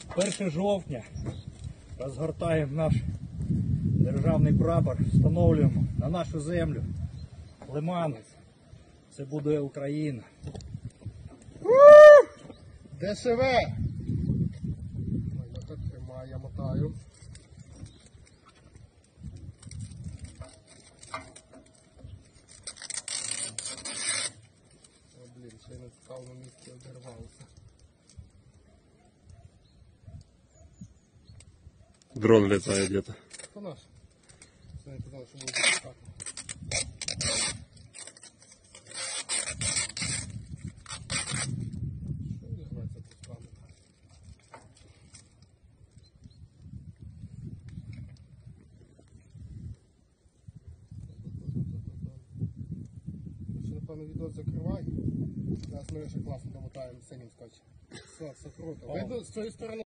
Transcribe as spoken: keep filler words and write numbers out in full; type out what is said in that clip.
перше жовтня розгортаємо наш державний прапор, встановлюємо на нашу землю Лиман. Це буде Україна. ДШВ! Я так тримаю, я мотаю. О, блін, ще не став на місці, обірвався. Дрон летает где-то. Хто наш? Це не казали, що буде так. Що не грається тут камера? Ще, напевно, відео закривай. Зараз ми ще класно домотаємо синім скотчем. Все, все круто. Видно, з цієї сторони.